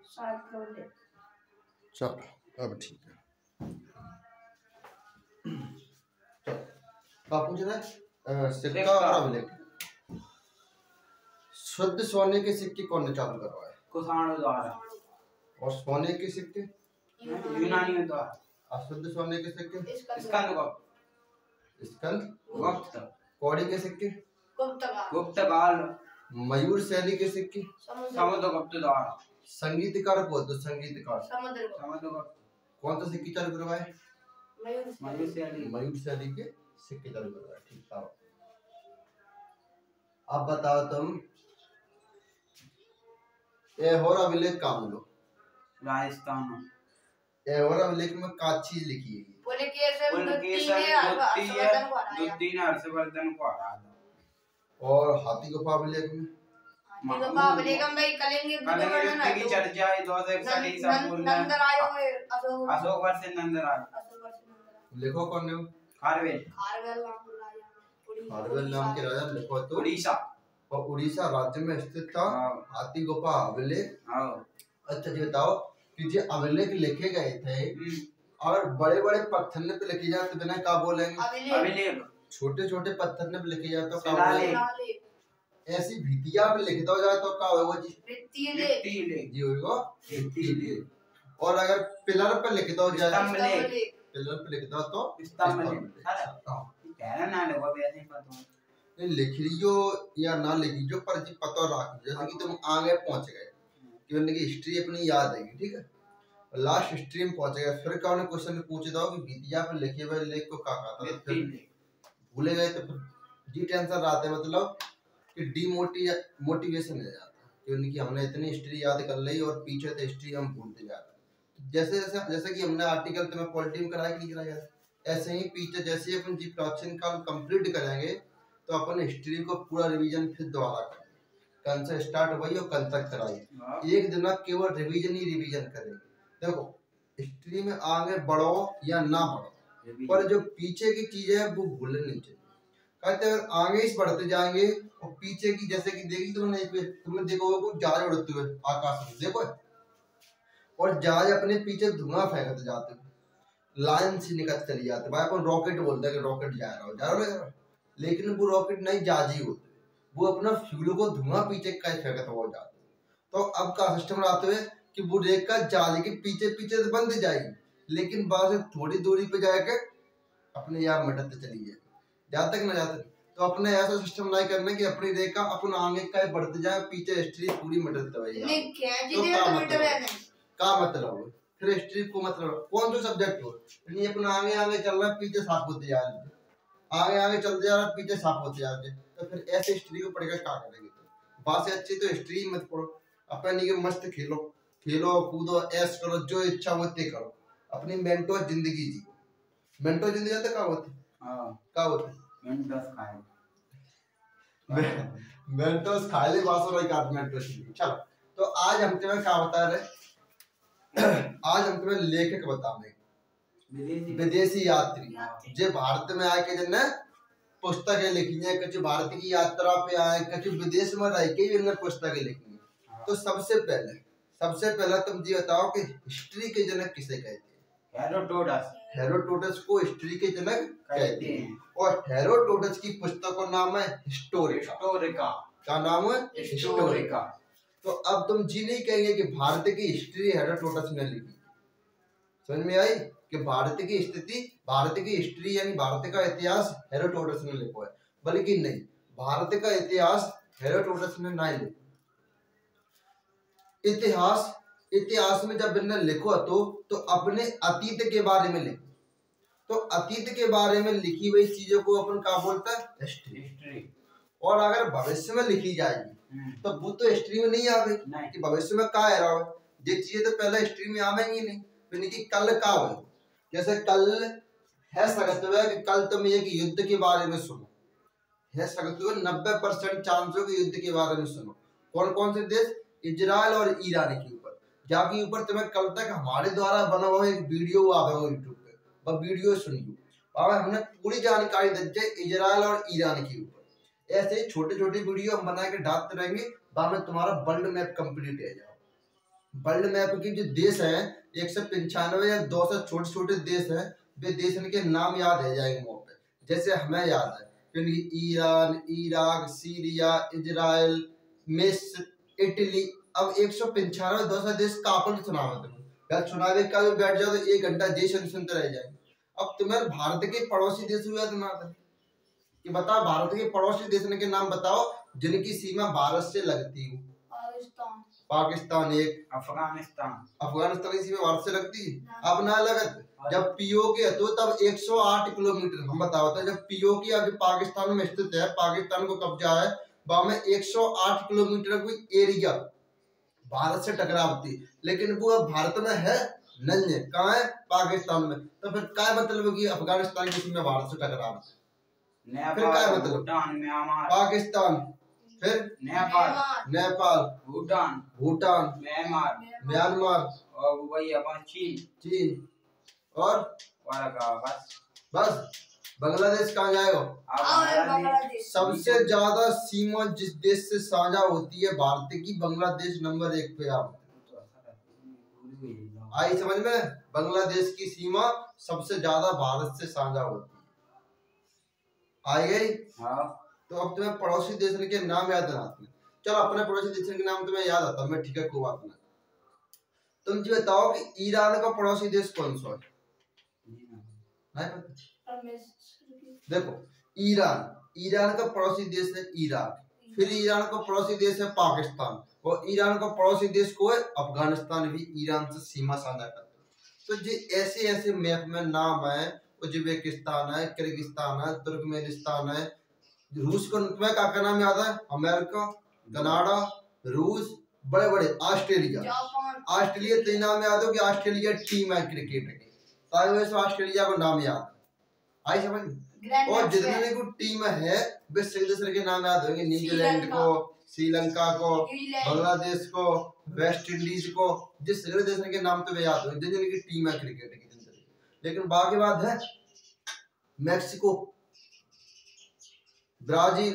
चलो अब ठीक है। आप पूछ रहे सिक्का और अभिलेख। शुद्ध सोने के सिक्के कौन ने चालू करवाए? कुषाण द्वारा। और सोने के सिक्के यूनानियों द्वारा। अशुद्ध सोने के सिक्के स्कंदगुप्त। कौड़ी के सिक्के गुप्तकाल। मयूर शैली के सिक्के समुद्रगुप्त द्वारा। संगीतकार को तो संगीतकार समुद्रगुप्त। कौन सा सिक्के चालू करवाए? मयूर शैली के सिक्के चालू करवाए। ठीक था। अब बताओ तुम एहोर अभिलेख का बोलो। राजस्थान। एहोर अभिलेख में का चीज लिखी है? हर्षवर्धन को हरा था। और हाथी गुफा अभिलेख में कलिंग की चर्चा है 241 ईसा पूर्व में। अशोक वर्ष नंदराज। लिखो कौन है? खारवेल नाम के राजा लिखो तो उड़ीसा। और उड़ीसा राज्य में स्थित था हाथी गुफा अभिलेख। अच्छा जी बताओ कि जो अभिलेख लिखे गए थे और बड़े बड़े पत्थर पे लिखे जाए तो बिना क्या बोलेंगे? अभिलेख। छोटे छोटे पत्थर पे लिखे जाए तो क्या बोलेंगे? ऐसी भितिया पे लिखता हो जाए तो क्या होगा जी? जी होगा भित्ति लेख। और अगर पिलर पे लिखता हो जाए पिलर पे लिखता हो तो स्तंभ लेख। लिख लियो या ना लिख लियो पर जी पता रख जैसे कि तुम आगे पहुंच गए कि उनकी हिस्ट्री अपनी याद है। ठीक है। लास्ट हिस्ट्री में पहुंच गए फिर क्या उन्हें क्वेश्चन पूछ दो कि भितिया पे लिखे हुए लेख को क्या कहता है? भूले गए तो फिर जी टेंशन रहते मतलब कि मोटिवेशन हो जाता है कि उनकी हमने इतनी हिस्ट्री याद कर ली और पीछे तो हिस्ट्री हम भूलते जा रहे हैं। जैसे कि हमने आर्टिकल तुम्हें पॉलिटी में कराया कि नहीं कराया, ऐसे ही पीछे जैसे अपन जी प्राचीन काल कंप्लीट करेंगे तो अपन हिस्ट्री को पूरा रिवीजन फिर दोबारा करेंगे। कल से स्टार्ट हुई और कल तक कराइए। एक दिन केवल रिवीजन ही रिवीजन करेंगे। देखो हिस्ट्री में आगे बढ़ो या ना बढ़ो पर जो पीछे की चीजें है वो भूलनी नहीं चाहिए। कहते अगर आगे ही बढ़ते जाएंगे और पीछे की जैसे कि देखी तुमने देखो जहाज उड़ते हुए आकाश में देखो और जहाज अपने पीछे धुआं फेंकते जाते लाइन से निकल चली जाते भाई अपन रॉकेट बोलते हैं कि रॉकेट जा रहा लेकिन वो रॉकेट नहीं जहाज ही होते वो अपना फ्यूल को धुआं पीछे कहीं फेंकते हो जाते। तो अब का सिस्टम आते हुए कि वो रेखा जहाज के पीछे पीछे तो बंद जाएगी लेकिन बाद में थोड़ी दूरी पे जाकर अपने यहाँ मिटते चली जाए जहाँ तक न जाते। तो अपने ऐसा सिस्टम नहीं करना कि अपनी रेखा अपन आगे का बढ़ते जाए पीछे हिस्ट्री पूरी मिटते हुए। का मतलब फिर हिस्ट्री को मतलब कौन सा सब्जेक्ट हो नहीं अपना आगे आगे चल रहा है पीछे साफ होते जा रहे आगे आगे चलते जा रहा है पीछे साफ होते जा रहे तो फिर ऐसे हिस्ट्री को पढ़कर क्या करेंगे? तो बात से अच्छी तो हिस्ट्री मत पढ़ो अपने लिए मस्त खेलो कूदो ऐश करो जो इच्छा होती करो अपनी मेंटो जिंदगी जी। मेंटो जिंदगी तो क्या होती मेंटोस खा ले बासो रही काट मेंटोस। चलो तो आज हम तुम्हें क्या बता रहे आज हम तुम्हें लेखक बताएंगे विदेशी यात्री जो भारत में आके जिन्हें पुस्तकें लिखी है कुछ भारत की यात्रा पे आए कुछ विदेश में रह के भी पुस्तकें लिखी है। तो सबसे पहले तुम जी बताओ कि हिस्ट्री के जनक किसे कहते हैं? हेरोडोटस को हिस्ट्री के जनक कहते हैं और हेरोडोटस की पुस्तक का नाम है हिस्टोरिका। क्या नाम है? हिस्टोरिका। तो अब तुम जी नहीं कहेंगे कि भारत की हिस्ट्री हेरोडोटस ने लिखी। समझ में आई कि भारत की हिस्ट्री यानी भारत का इतिहास हेरोडोटस ने लिखा है बल्कि नहीं भारत का इतिहास हेरोडोटस ने नहीं लिखा। इतिहास में जब इन्हें लिखो तो अपने अतीत के बारे में लिखो। तो अतीत के बारे में लिखी हुई चीजों को अपन क्या बोलता है? हिस्ट्री। और अगर भविष्य में लिखी जाएगी तो वो तो हिस्ट्री में नहीं आवेगी कि भविष्य में क्या है रहा ये चीजें तो पहले हिस्ट्री में आवेंगी नहीं। कि कल क्या हो जैसे कल है सकते हुए कि कल तुम एक युद्ध के बारे में सुनो है सकते हुए 90% चांस हो कि युद्ध के बारे में सुनो। कौन कौन से देश? इजराइल और ईरान के ऊपर जाके ऊपर तुम्हें कल तक हमारे द्वारा बना हुआ एक वीडियो आवेगा यूट्यूब पे वह वीडियो सुनियो और हमने पूरी जानकारी दी इजराइल और ईरान के ऊपर। ऐसे छोटे छोटे वीडियो हम बना के डालते रहेंगे बाद में तुम्हारा वर्ल्ड मैप कंप्लीट हो जाओ। वर्ल्ड मैप की जो देश है 195 या 200 छोटे छोटे देश हैं, वे देश के नाम याद रह जाएंगे वहाँ पे। जैसे हमें याद है क्योंकि ईरान, इराक, सीरिया, इजराइल, मिस्र, इटली। अब 195 200 देश का अपन सुना है तुम्हें, यार सुनावे का भी बैठ जाओ तो 1 घंटा देश सुनते रह जाएंगे। अब तुम्हें भारत के पड़ोसी देश हुआ तुम्हारा कि बताओ, भारत के पड़ोसी देशों के नाम बताओ जिनकी सीमा भारत से लगती हो। पाकिस्तान एक, अफगानिस्तान की सीमा भारत से लगती है। अब ना लगत जब पीओके है तो तब 108 किलोमीटर। हम बताओ तो जब पीओके अभी पाकिस्तान में स्थित है, पाकिस्तान को कब्जा है, वहां में 108 किलोमीटर कोई एरिया भारत से टकरावती, लेकिन वो अब भारत में है नहीं है, कहाँ है? पाकिस्तान में। तो फिर क्या मतलब कि अफगानिस्तान की सीमा भारत से टकरावती, फिर क्या मतलब? पाकिस्तान, फिर नेपाल, भूटान, म्यांमार और वही अपन चीन और बस बांग्लादेश कहाँ जाएगा? सबसे ज्यादा सीमा जिस देश से साझा होती है भारत की, बांग्लादेश नंबर 1 पे। आप आई समझ में? बांग्लादेश की सीमा सबसे ज्यादा भारत से साझा होती है। आई गई? हाँ। तो अब तुम्हें पड़ोसी देश के नाम याद आते हैं। चलो अपने पड़ोसी देश के नाम तुम्हें याद आता है, मैं ठीक है कोई बात नहीं। तुम जी बताओ कि ईरान का पड़ोसी देश कौन सा है? देखो, ईरान का पड़ोसी देश है इराक, फिर ईरान का पड़ोसी देश है पाकिस्तान, और ईरान का पड़ोसी देश को है अफगानिस्तान, भी ईरान से सीमा साझा करता है। तो जी ऐसे ऐसे मैप में नाम है, उज्बेकिस्तान है, किर्गिस्तान है, तुर्कमेनिस्तान है, रूस को तुम्हें क्या नाम याद है? अमेरिका, कनाडा, रूस, बड़े बड़े ऑस्ट्रेलिया तो नाम याद हो कि ऑस्ट्रेलिया टीम है क्रिकेट की, ऑस्ट्रेलिया को नाम याद है। आई समझ? और जितने को टीम है वे सदस्य के नाम याद होंगे, न्यूजीलैंड को, श्रीलंका को, बांग्लादेश को, वेस्ट इंडीज को, जिस देश के नाम तो वे याद होंगे जिनकी टीम है क्रिकेट की। लेकिन बाकी बात है मैक्सिको, ब्राजील,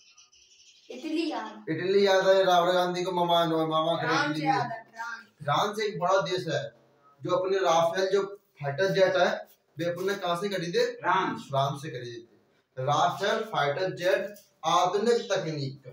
इटली याद है, राहुल गांधी को मामा फ्रांस एक बड़ा देश है जो अपने राफेल जो फाइटर जेट है वे अपने कहां से खरीदे? फ्रांस से खरीदे। राफेल फाइटर जेट आधुनिक तकनीक का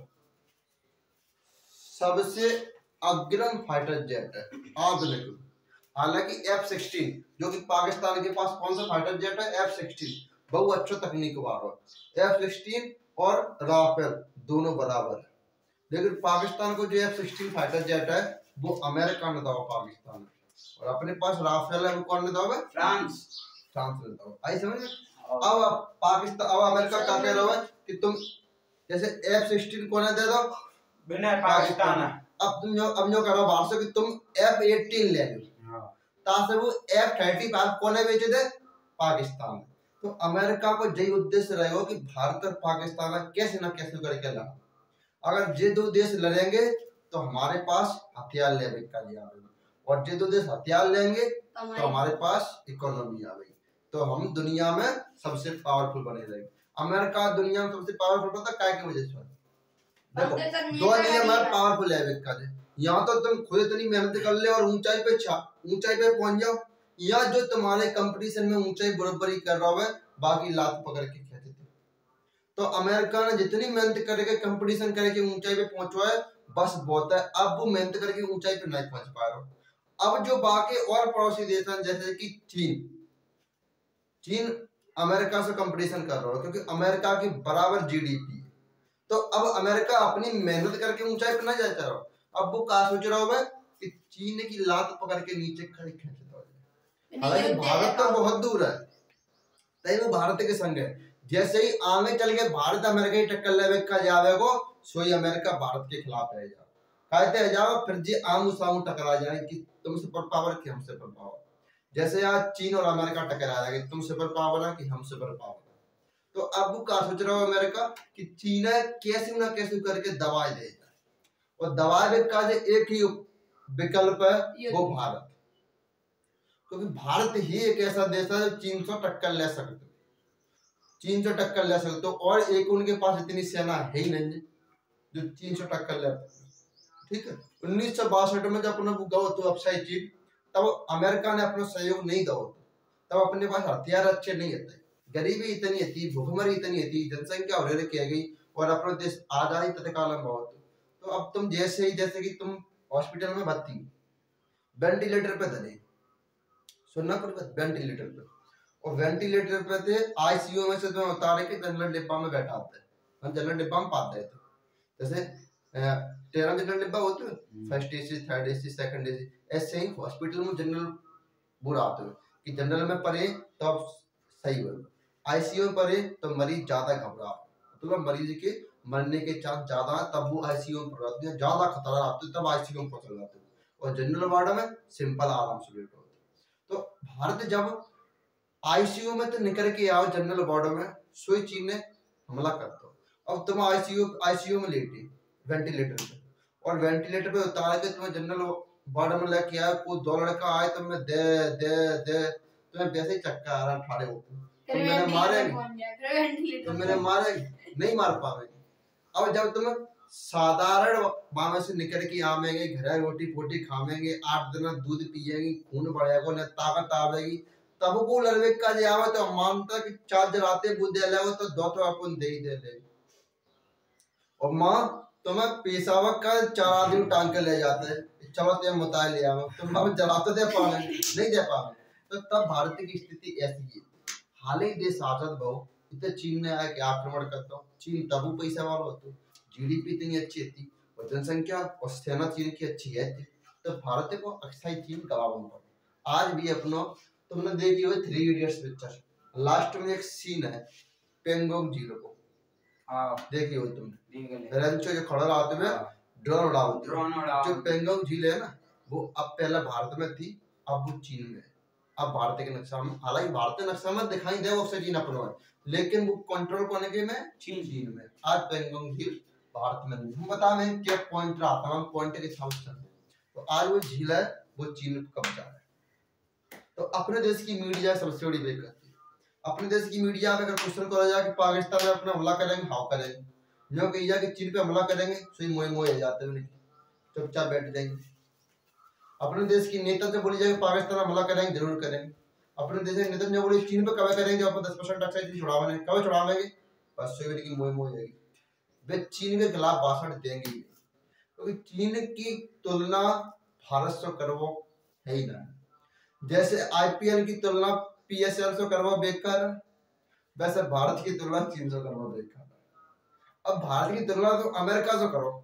सबसे अग्रम फाइटर जेट है, आधुनिक। हालांकि F-16 जो कि पाकिस्तान के पास कौन सा फाइटर जेट है? F-16 बहुत अच्छा तकनीक वाला। F-16 और राफेल दोनों बराबर है, लेकिन पाकिस्तान को जो F-16 फाइटर जेट है वो अमेरिका ने दवा पाकिस्तान में, और अपने पास राफेल है वो कौन ने दवा? फ्रांस ने दवा। आई समझ? अब पाकिस्तान, अब अमेरिका क्या कह रहा है कि तुम जैसे F-16 को दे दो पाकिस्तान, अब तुम जो करो बाहर से कि तुम F-18 ले लो, ताकि वो F-35 कोने बेच दे पाकिस्तान। तो अमेरिका को यही उद्देश्य रहेगा कि भारत और पाकिस्तान कैसे न कैसे करके ला, अगर ये दो देश लड़ेंगे तो हमारे पास हथियार लेने का लिया, और ये दो देश हथियार लेंगे तो हमारे पास इकोनॉमी आ गई, तो हम दुनिया में सबसे पावरफुल बने रहेंगे। अमेरिका दुनिया में सबसे पावरफुल पता है क्या की वजह से? देखो, दो नियम है पावरफुल है, यहाँ तो तुम खुद इतनी मेहनत कर ले और ऊंचाई पे पहुंच जाओ, या जो तुम्हारे कंपटीशन में ऊंचाई बराबरी कर रहा है बाकी लात पकड़ के खेलते थे। तो अमेरिका ने जितनी मेहनत करके कंपटीशन करके ऊंचाई पे पहुंचा है बस बहुत है, अब वो मेहनत करके ऊंचाई पे नहीं पहुंच पा रहा। अब जो बाकी और पड़ोसी देश हैं जैसे कि चीन अमेरिका से कंपटीशन कर रहा है क्योंकि अमेरिका की बराबर जीडीपी है, तो अब अमेरिका अपनी मेहनत करके ऊंचाई पे नहीं जाता रहा, अब वो क्या सोच रहा होगा कि चीन की लात पकड़ के नीचे खड़े खींचता है। हालांकि भारत तो बहुत दूर है, तभी वो भारत के संग है। जैसे ही आगे चल के भारत अमेरिका की टक्कर लेवे का जावे को, सोई अमेरिका भारत के खिलाफ रह जाओ, कहते रह जाओ, फिर जी आमू सामू टकरा जाए कि तुम सुपर पावर कि हम सुपर पावर। जैसे आज चीन और अमेरिका टकरा जाएगा, तुम सुपर पावर है कि हम सुपर पावर। तो अब वो क्या सोच रहा हो अमेरिका कि चीन कैसे ना कैसे करके दबाए देगा, और दबाए का एक ही विकल्प है वो भारत, क्योंकि भारत ही एक ऐसा देश है जो चीन से टक्कर ले सकते, और एक उनके पास इतनी सेना है ही नहीं जो चीन से टक्कर ले। ठीक है। 1962 में जब अपना गौ तो अपसाई चीन, तब अमेरिका ने अपना सहयोग नहीं दो, तब अपने पास हथियार अच्छे नहीं होते, गरीबी इतनी थी, भूखमरी इतनी थी, जनसंख्या और किया गई और अपना देश आजादी तत्काल में बहुत। तो अब तुम जैसे कि तुम हॉस्पिटल में भर्ती वेंटिलेटर पे धरे, सुनना पड़ेगा वेंटिलेटर पे, और वेंटिलेटर पे थे, आईसीयू में से तुम्हें उतारे के जनरल डिब्बा में बैठाते, हम जनरल डिब्बा में पाते थे, जैसे 13 जनरल डिब्बा होते हैं, first AC, third AC, second AC, ऐसे ही हॉस्पिटल में जनरल बुरा आते हैं कि जनरल में पड़े तब सही हो, आईसीयू में पड़े तो मरीज ज्यादा घबरा, मतलब मरीज के मरने के चांस ज्यादा है, तब वो आईसीयू में पड़ जाते हैं, ज्यादा खतरा आते तब आईसीयू में पहुंच जाते हैं, और जनरल वार्ड में सिंपल आराम से लेट होते। तो भारत जब आईसीयू में तो निकल के आओ जनरल वार्ड में, सोई चीन ने हमला कर दो, अब तुम आईसीयू में लेटे वेंटिलेटर पे, और वेंटिलेटर पे उतार के तुम्हें जनरल वार्ड में लेके आया, कोई दो लड़का आए तो मैं दे दे दे तुम्हें वैसे ही चक्कर आ रहा ठाड़े होते, तुम मैंने मारे नहीं मार पावे। अब जब तुम साधारण बामे से निकल के आवेंगे, घर रोटी पोटी खावेंगे, 8 दिन दूध पिएंगे, खून बढ़ेगा न ताकत आवेगी, तब को लड़वे का जे आवे तो मानता कि चार जलाते बुद्धे ले तो दो तो अपन दे ही दे ले, और माँ तुम्हें पेशावक का 4 आदमी टांग के ले जाते हैं, चलो ते मुताय ले आओ, तुम अब जलाते दे पावे नहीं दे पावे। तो तब भारत की स्थिति ऐसी है, हाल ही देश आजाद बहु इतने चीन ने आया कि आक्रमण करता हूँ, चीन तब पैसा वाला होता, जीडीपी इतनी अच्छी थी और जनसंख्या और सेना चीन की अच्छी है थी, तो भारत को अक्सर चीन गवावन पड़ा। आज भी अपनो तुमने देखी हुई 3 इडियट्स पिक्चर, लास्ट में एक सीन है पेंगोंग झील को, देखी हो तुमने, रंचो जो खड़ा रहते में ड्रोन उड़ाओ, जो पेंगोंग झील है ना वो अब पहले भारत में थी, अब वो चीन में, अब भारत के नक्शा में, हालांकि भारतीय नक्शा में दिखाई दे ऑक्सीजन अपना, लेकिन वो कंट्रोल करने के में चीन में। आज पेंगोंग झील भारत में नहीं, हम बता रहे क्या पॉइंट रहा था, पॉइंट के हिसाब से, तो आज वो झील है वो चीन को कब्जा है। तो अपने देश की मीडिया सबसे बड़ी ब्रेक करती है, अपने देश की मीडिया में अगर क्वेश्चन करा जाए कि पाकिस्तान में अपना हमला करेंगे, हाउ करेंगे, जो कही जाए कि चीन पे हमला करेंगे, सही मोए मोए जाते हैं, चुपचाप बैठ जाएंगे। अपने देश की नेता से बोली जाए पाकिस्तान हमला करेंगे, जरूर करेंगे। अपने देश के नेता जो बोले चीन पे कब करेंगे, अपन 10% टैक्स छुड़ावे, कब छुड़ावेंगे, बस सोई की मोए मोए जाएगी, वे चीन के खिलाफ भाषण देंगे, क्योंकि तो चीन की तुलना भारत से करवो है ही ना, जैसे आईपीएल की तुलना पीएसएल से करवा बेकार, वैसे भारत की तुलना चीन से करवा बेकार। अब भारत की तुलना तो अमेरिका से करो,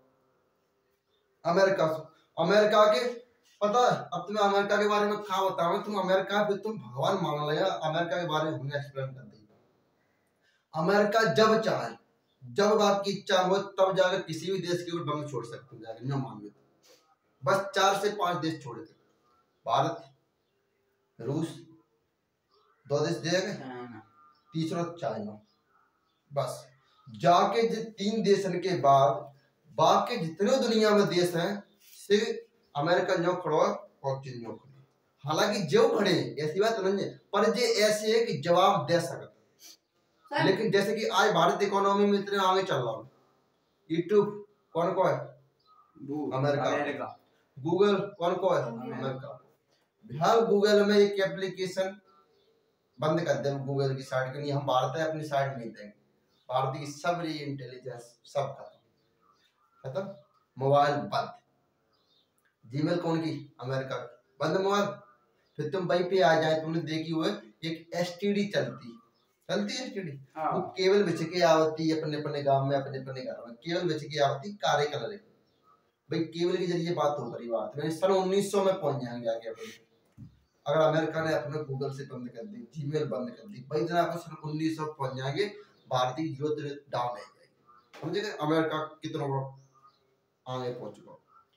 अमेरिका के पता है, अब तुम्हें अमेरिका के बारे में क्या बताऊं, तुम अमेरिका पे तुम भगवान मान लिया, अमेरिका के बारे में हमने एक्सप्लेन कर दी। अमेरिका जब चाहे, जब आपकी इच्छा हो तब जाकर किसी भी देश के ऊपर बम छोड़ सकते हो, जाकर न मान लो, बस 4 से 5 देश छोड़े थे, भारत, रूस, 2 देश देगा, तीसरा चाइना, बस जाके 3 देशन के बाद बाकी जितने दुनिया में देश हैं सिर्फ अमेरिका जो खड़ा और चीन जो खड़े, हालांकि जो खड़े ऐसी बात नहीं है, पर ये ऐसे है कि जवाब दे सकते, लेकिन जैसे कि आज भारत इकोनॉमी में इतने आगे चल रहा है, यूट्यूब कौन को है, अमेरिका, गूगल कौन को है, अमेरिका, बिहार गूगल में एक एप्लीकेशन बंद कर दे, गूगल की साइट के लिए हम भारत है अपनी साइट नहीं देंगे, भारत की सब इंटेलिजेंस सब खत्म, मोबाइल बंद, जीमेल कौन की, अमेरिका बंद मोबाइल, फिर तुम वहीं पे आ जाए, तुमने देखी हुए एक एसटीडी चलती एसटीडी, वो केवल बेच के आवती अपने अपने गांव में, अपने अपने घर में केवल बेच के आवती, कारे कलर भाई, केबल के जरिए बात हो परिवार तो सन 1900 में पहुंच जाएंगे आगे अपन, अगर अमेरिका ने अपने गूगल से बंद कर दी, जीमेल बंद कर दी, भाई दिन आप सन 1900 पहुंच जाएंगे, भारतीय यूथ डाउन हो जाएगी, समझे, अमेरिका कितना आगे पहुंच चुका,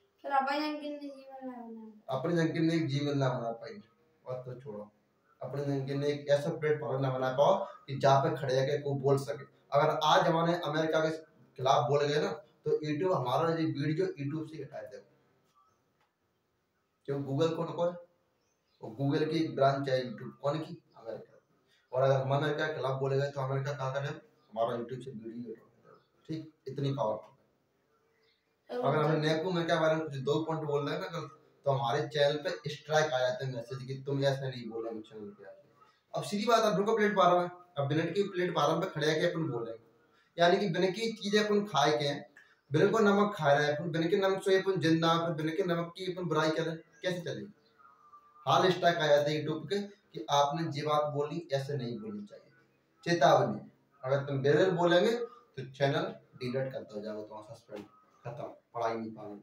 अपने जंकिन ने एक जीमेल ना बना पाई, और तो छोड़ो, अपने जंकिन ने एक ऐसा प्लेटफॉर्म ना बना पाओ कि जहाँ पे खड़े होकर कोई बोल सके। अगर आज हमारे अमेरिका के खिलाफ बोल गए ना तो यूट्यूब हमारा जो वीडियो यूट्यूब से हटाए थे, क्यों गूगल कौन को है, वो गूगल की एक ब्रांच है यूट्यूब कौन की, अमेरिका, और अगर हम अमेरिका के खिलाफ बोले गए तो अमेरिका क्या करे, हमारा यूट्यूब से वीडियो, ठीक, इतनी पावरफुल। अगर हमें नेको में क्या बारे में कुछ 2 पॉइंट बोल रहे हैं ना तो हमारे चैनल पे स्ट्राइक आ जाते हैं मैसेज कि तुम ऐसा नहीं बोल रहे चैनल पे। अब सीधी बात, अपन को प्लेटफार्म है, अब बिना की प्लेटफार्म पे खड़े आके अपन बोल रहे हैं, यानी कि बिना की चीजें अपन खाए के हैं, बिना को नमक खा रहे हैं अपन, बिना के नमक से अपन जिंदा, बिना के नमक की अपन बुराई कर रहे हैं, कैसे चलेगी। हाल स्ट्राइक आ जाते हैं यूट्यूब के कि आपने ये बात बोली, ऐसे नहीं बोलनी चाहिए, चेतावनी, अगर तुम बेरल बोलेंगे तो चैनल डिलीट करता हो जाएगा, तुम्हारा सस्पेंड, खत्म, पढ़ाई नहीं पाएंगे।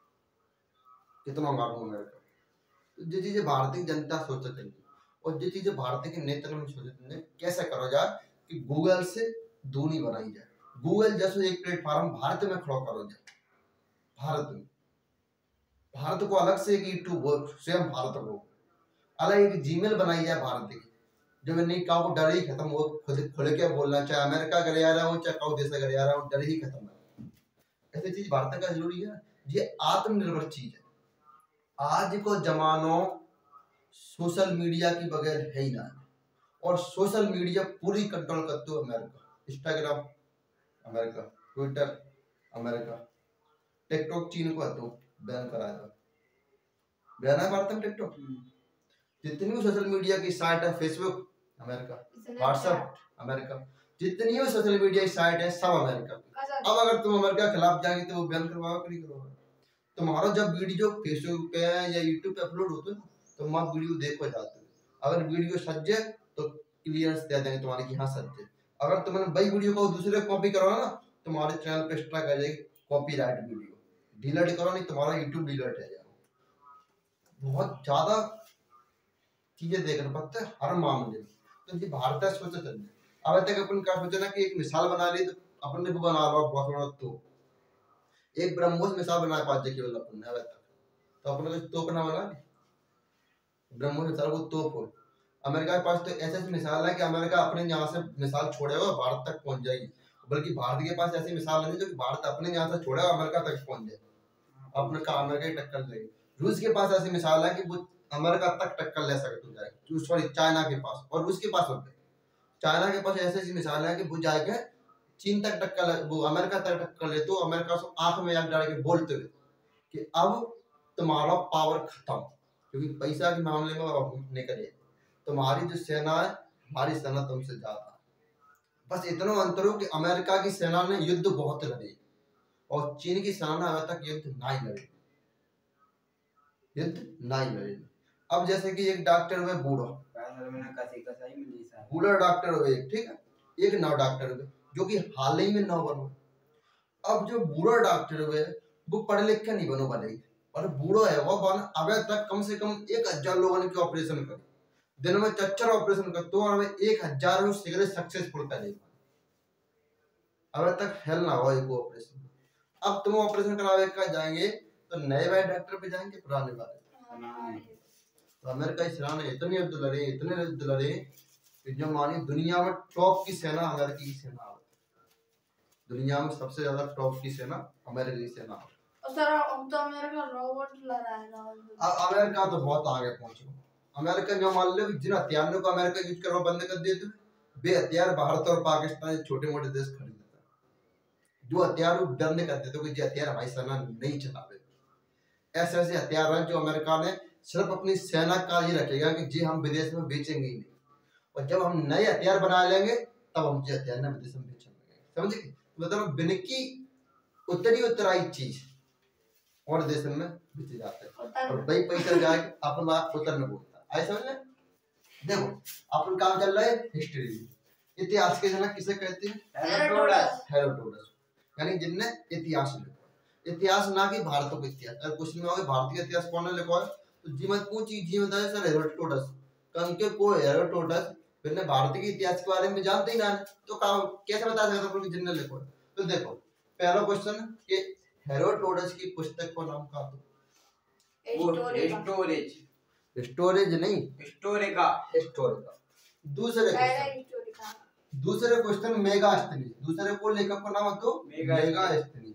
कितना मालूम है तो जो चीजें भारतीय जनता सोचते चाहिए और जो चीजें भारतीय के नेता में सोचते हैं कैसे करो जाए कि गूगल से दूरी बनाई जाए, गूगल जैसे एक प्लेटफॉर्म भारत में खड़ा करो जाए, भारत में, भारत को अलग से एक यूट्यूब स्वयं भारत को अलग एक जीमेल बनाई जाए भारत की, जो नहीं कहा वो डर ही खत्म, वो खुद खुल के बोलना, चाहे अमेरिका करे आ रहा हो चाहे कौ देश करे आ रहा हो, डर ही खत्म है। ऐसी चीज भारत का जरूरी है, ये आत्मनिर्भर चीज है। आज को जमानो सोशल मीडिया की बगैर है ही ना, और सोशल मीडिया पूरी कंट्रोल करते हो America, Instagram America, Twitter America, TikTok चीन को तो बैन कराया, बैन है भारत में टिकटॉक, जितनी भी सोशल मीडिया की साइट है, फेसबुक अमेरिका, व्हाट्सएप अमेरिका, जितनी भी सोशल मीडिया की साइट है सब अमेरिका। अब अगर तुम अमेरिका के खिलाफ जाएंगे तो वो बैन करवाओ कि नहीं करवाओ। तुम्हारा जब वीडियो फेसबुक पे या यूट्यूब पे अपलोड होते है तो आप वीडियो देखो जाते हो, अगर वीडियो सच है तो क्लियरेंस दे देंगे तुम्हारे कि हाँ सच है, अगर तुमने वही वीडियो को दूसरे कॉपी करवाना ना तुम्हारे चैनल पे स्ट्राइक आ जाएगी, कॉपीराइट वीडियो, डिलीट करो नहीं तुम्हारा यूट्यूब डिलीट हो जाएगा। बहुत ज्यादा चीजें देखना पड़ता है हर मामले में, तो ये भारत है सोचते चलते। अब तक अपन क्या सोचे ना कि एक मिसाल बना ली तो अपन ने भी बना लो बहुत बड़ा, तो एक ब्रह्मोस मिसाल बनाया 5 केवल अपन ने, अब तक तो अपन ने तोप ना बना ली, ब्रह्मोस मिसाल को तोप हो। अमेरिका के पास तो ऐसे मिसाल है कि अमेरिका अपने यहाँ से मिसाल छोड़ेगा भारत तक पहुंच जाएगी, बल्कि भारत के पास ऐसी मिसाल नहीं जो कि भारत अपने यहाँ से छोड़ेगा अमेरिका तक पहुंच जाए, अपने का अमेरिका ही टक्कर लेगी। रूस के पास ऐसी मिसाल है कि वो अमेरिका तक टक्कर ले सकते जाएगी, सॉरी चाइना के पास, और रूस के पास होते, चाइना के पास ऐसी मिसाल है कि वो जाएगा चीन तक टक्कर, वो अमेरिका तक टक्कर ले, तो अमेरिका से आंख में आंख डाल के बोलते हुए कि अब तुम्हारा पावर खत्म, क्योंकि पैसा के मामले में अब निकले, तुम्हारी जो सेना है हमारी सेना तुमसे ज्यादा, बस इतना अंतर हो कि अमेरिका की सेना ने युद्ध बहुत लड़े और चीन की सेना ने अभी तक युद्ध ना ही लड़े, युद्ध ना ही लड़े। अब जैसे कि एक डॉक्टर हुए बूढ़ा डॉक्टर हुए, ठीक है, एक नौ डॉक्टर हुए जो कि हाल ही में 9 बनो। अब जो बूढ़ा डॉक्टर हुए वो पढ़े लिखे नहीं बनो वाले, और बूढ़ा है वो बन अब तक कम से कम 1000 लोगों के ऑपरेशन कर, दिन में 4 ऑपरेशन कर, तो हमें 1000 सिगरेट सक्सेसफुल करे, अब तक हेल ना हो एक ऑपरेशन। अब तुम ऑपरेशन करावे का जाएंगे तो नए वाले डॉक्टर पे जाएंगे पुराने वाले, तो अमेरिका की सेना ने इतने युद्ध लड़े कि जो मानी दुनिया में टॉप की सेना अमेरिका की सेना है, दुनिया में सबसे ज्यादा टॉप की सेना अमेरिका की सेना है। तो अमेरिका रोबोट लड़ाएगा, अब अमेरिका तो बहुत आगे पहुंचे, अमेरिका जो मान लो जिन हथियारों को अमेरिका यूज करना बंद कर दिए थे, वे हथियार भारत और पाकिस्तान छोटे मोटे देश खरीद लेता, जो हथियार बंद कर देते कि हथियार हमारी सेना नहीं चलावे, ऐसे ऐसे हथियार हैं जो अमेरिका ने सिर्फ अपनी सेना का ही रखेगा कि जी हम विदेश में बेचेंगे ही नहीं, और जब हम नए हथियार बना लेंगे तब हम ये हथियार ना विदेश में बेचेंगे, समझे। मतलब बिनकी उत्तराई चीज और देश में बेचे जाते हैं, और वही पैसा जाए अपन बात उत्तर में बोलता है, ऐसा समझ। देखो अपन काम चल रहा है हिस्ट्री, इतिहास के जनक किसे कहते हैं, हेरोडोटस, यानी जिनने इतिहास लिखा, इतिहास ना कि भारत का इतिहास। अगर क्वेश्चन में भारतीय इतिहास कौन ने लिखा है तो जी मत पूछी, जी बताया सर हेरोडोटस, कंके को हेरोडोटस, फिर भारत के इतिहास के बारे में जानते ही ना, तो कैसे बता सकता कि जिनने लिखा है। तो देखो पहला क्वेश्चन कि हेरोडोटस की पुस्तक का नाम क्या था, स्टोरेज नहीं, हिस्टोरिका। दूसरे क्वेश्चन मेगास्थनीज, दूसरे को लेखक का नाम तो मेगास्थनीज,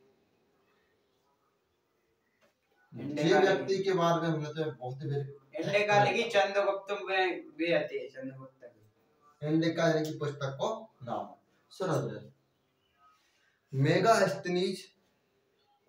ये व्यक्ति के बारे में हमने तो बहुत इंडिका लिखी चंद्रगुप्त वे आते हैं, चंद्रगुप्त इंडिका की पुस्तक को नाम सुनो। मेगास्थनीज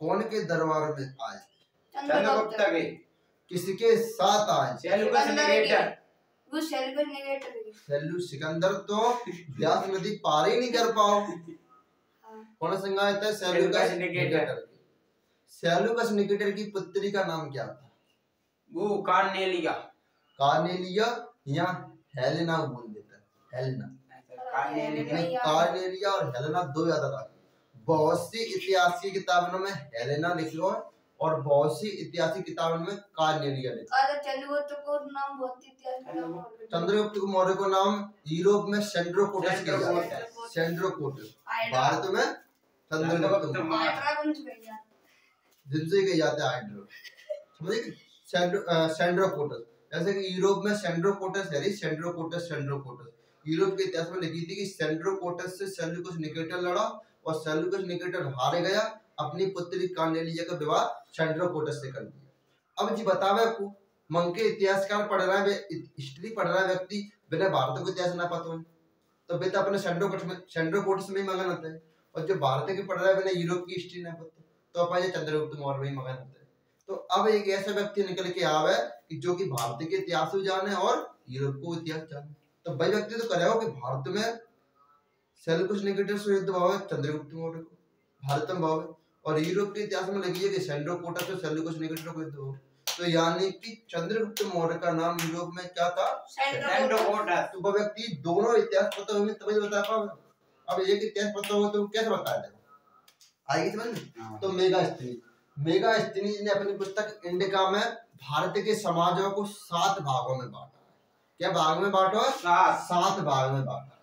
कौन के दरबार में आए? चंद्रगुप्त के। किसके साथ आए? Seleucus Nicator. वो सेल्यूकस निकेटर की। सेल्यूकस सिकंदर तो व्यास नदी पार ही नहीं कर पाओ। कौन संग आया था? Seleucus Nicator. सेल्यूकस निकेटर की पुत्री का नाम क्या था? वो कार्नेलिया। कार्नेलिया या हेलेना बोल देता है। हेलेना। कार्नेलिया और हेलेना दो याद रखो। बहुत सी इतिहास की किताबों में हेलेना लिखो और बहुत सी इतिहास किताबों में कार्नेलिया लिखो। चंद्रगुप्त को नाम बहुत इतिहास। चंद्रगुप्त मौर्य को नाम यूरोप में सेंड्रोकोटस किया जाता है। सेंड्रोकोटस। भारत में चंद्रगुप्त मौर्य जिनसे कहे जाते हैं हाइड्रो। समझे? सेंड्रोकोटस। जैसे कि यूरोप में सेंड्रोकोटस है। सेंड्रोकोटस यूरोप के इतिहास में लिखी थी कि सेंड्रोकोटस से सेल्यूकस निकेटर लड़ा और सेल्यूकस निकेटर हार गया। अपनी पुत्री कार्नेलिया का विवाह सेंड्रोकोटस से कर दिया। अब जी बतावे आपको मन के इतिहासकार पढ़ रहा है, हिस्ट्री पढ़ रहा है व्यक्ति, बिना भारत को इतिहास ना पता हो तो बेटा अपने सेंड्रोकोटस में ही मगन होता है। और जो भारत के पढ़ रहा है बिना यूरोप की हिस्ट्री ना पता तो अपन चंद्रगुप्त मौर्य में ही मगन होता है। तो अब एक ऐसा व्यक्ति निकल के आवे कि जो कि भारत के इतिहास को जाने और यूरोप को इतिहास जाने। तो भाई व्यक्ति तो करेगा कि भारत में सेल्यूकस निकेटर से युद्ध हुआ है चंद्रगुप्त मौर्य को भारत में हुआ है और यूरोप के इतिहास में लिखी है कि सेंड्रोकोटस और सेल्यूकस निकेटर को युद्ध हुआ। तो यानी कि चंद्रगुप्त मौर्य का नाम यूरोप में क्या था? सेंड्रोकोटस। तो वह व्यक्ति दोनों इतिहास पता होंगे तभी बता पाओगे। अब एक इतिहास पता होगा तो कैसे बता देगा? आएगी समझ में? तो मेगास्थनीज ने अपनी पुस्तक इंडिका में भारत के समाजों को 7 भागों में बांटा है। क्या भाग में बांटा? 7 भाग में बांटा।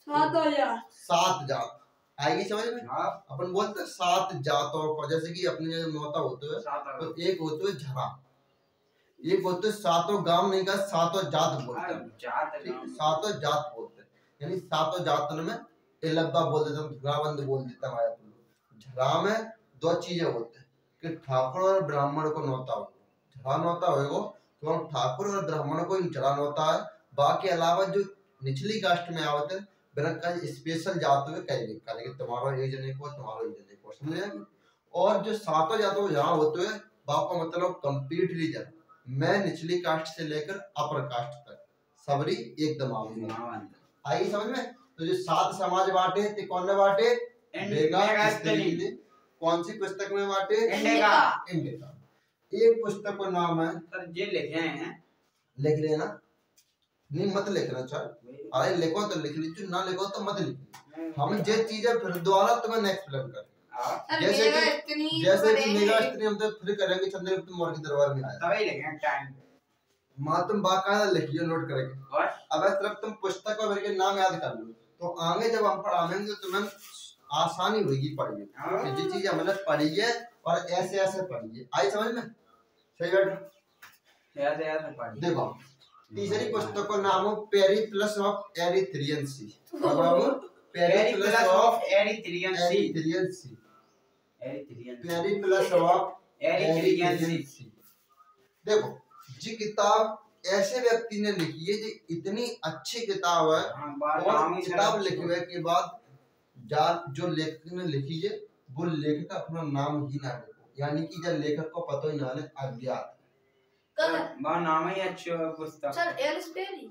7 जात। आएगी समझ में? अपन बोलते हैं 7 जातों को। जैसे कि अपने नौता होते हैं तो एक होते है झरा, एक होते है 7 गांव नहीं का 7 जात बोलते हैं। 7 जात बोलते हैं यानी 7 जातों में एलब्बा बोल देता हूँ, धुराबंद बोल देता है। झरा में 2 चीजें होते हैं कि ठाकुर और ब्राह्मण को नौता हो। झरा नौता होएगा तो ठाकुर और ब्राह्मण को झरा नौता है। बाकी अलावा जो निचली कास्ट में आवते हैं बिना कहीं स्पेशल जात हुए कहेंगे तुम्हारा ये जने को तुम्हारा ये जने को समझ आएगी। और जो 7 जातों यहाँ होते हैं बाप मतलब कंप्लीटली जन मैं निचली कास्ट से लेकर अपर कास्ट तक सबरी एकदम आई समझ में। तो जो 7 समाज बांटे थे कौन ने बांटे? मेगास्थनीज ने। कौन सी पुस्तक में बांटे? इंडिका। एक पुस्तक का नाम है सर ये लिखे हैं, लिख लेना नहीं मत लिखना चाहे। अरे लिखो तो लिख लीजिए, ना लिखो तो मत लिखिए। हम जे चीजें फिर दोबारा तुम्हें नेक्स्ट एक्सप्लेन करेंगे। जैसे कि मेगास्थनी हम तो फिर करेंगे चंद्रगुप्त मौर्य के दरबार में आया तभी लिखेंगे टाइम मां तुम बाकायदा लिखिए नोट करेंगे। अब सिर्फ तुम पुस्तक और के नाम याद कर लो तो आगे जब हम पढ़ाएंगे तो तुम्हें आसानी होगी पढ़ने की। जो चीज हमने पढ़ी है और ऐसे ऐसे पढ़ी है। आई समझ में? सही बैठ ऐसे पढ़ी। देखो तीसरी पुस्तक का नाम है Periplus of Erythraean Sea. Periplus of Erythraean Sea. Periplus of Erythraean Sea. देखो जी किताब ऐसे व्यक्ति ने लिखी है जो इतनी अच्छी किताब है और किताब लिखने के बाद जो लेखक ने लिखी है वो लेखक अपना नाम ही ना लिखो यानी कि जब लेखक को पता ही ना ले अज्ञात नाम ही अच्छी पुस्तक sir Ellis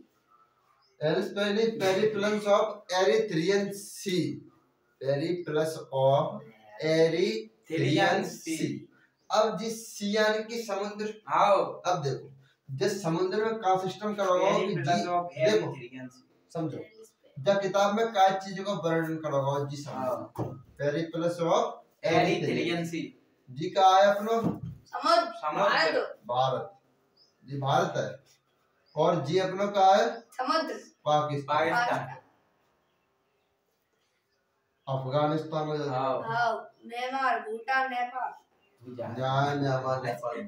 Perry Periplus of Erythraean Sea. Periplus of Erythraean Sea. अब जिस सी यानी कि समुद्र। आओ अब देखो जिस समुद्र में का सिस्टम करवाओ कि देखो समझो जब किताब में काय चीजों का वर्णन करवाओ जी समझो। पेरिप्लस ऑफ एरिथ्रियन सी जी का आया अपनो समुद्र भारत जी भारत है और जी अपनों का है समुद्र पाकिस्तान अफगानिस्तान म्यांमार भूटान नेपाल म्यांमार नेपाल